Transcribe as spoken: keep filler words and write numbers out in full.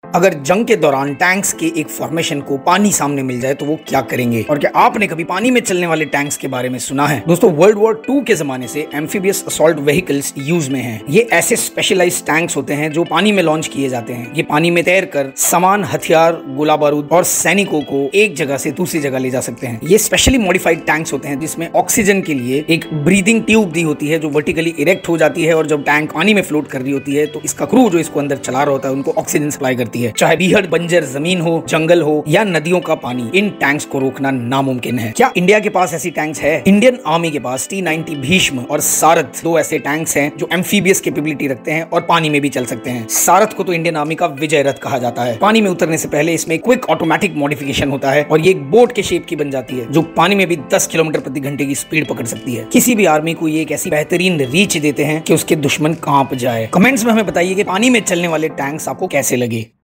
अगर जंग के दौरान टैंक्स के एक फॉर्मेशन को पानी सामने मिल जाए तो वो क्या करेंगे, और क्या आपने कभी पानी में चलने वाले टैंक्स के बारे में सुना है? दोस्तों, वर्ल्ड वॉर टू के जमाने से एम्फीबियस असॉल्ट व्हीकल्स यूज में हैं। ये ऐसे स्पेशलाइज्ड टैंक्स होते हैं जो पानी में लॉन्च किए जाते हैं। ये पानी में तैरकर सामान, हथियार, गोला बारूद और सैनिकों को एक जगह से दूसरी जगह ले जा सकते हैं। ये स्पेशली मॉडिफाइड टैंक्स होते हैं जिसमें ऑक्सीजन के लिए एक ब्रीदिंग ट्यूब दी होती है जो वर्टिकली इरेक्ट हो जाती है, और जब टैंक पानी में फ्लोट कर रही होती है तो इसका क्रू जो इसको अंदर चला रहा होता है उनको ऑक्सीजन सप्लाई करती है। चाहे बीहड़ बंजर जमीन हो, जंगल हो या नदियों का पानी, इन टैंक्स को रोकना नामुमकिन है। क्या इंडिया के पास ऐसी टैंक्स है? इंडियन आर्मी के पास टी नाइंटी भीष्म और सारथ दो ऐसे टैंक्स हैं जो एम्फीबियस कैपेबिलिटी रखते हैं और पानी में भी चल सकते हैं। सारथ को तो इंडियन आर्मी का विजय रथ कहा जाता है। पानी में उतरने से पहले इसमें क्विक ऑटोमेटिक मॉडिफिकेशन होता है और ये एक बोट के शेप की बन जाती है जो पानी में भी दस किलोमीटर प्रति घंटे की स्पीड पकड़ सकती है। किसी भी आर्मी को ये एक ऐसी बेहतरीन रीच देते हैं कि उसके दुश्मन कांप जाए। कमेंट्स में हमें बताइए कि पानी में चलने वाले टैंक्स आपको कैसे लगे।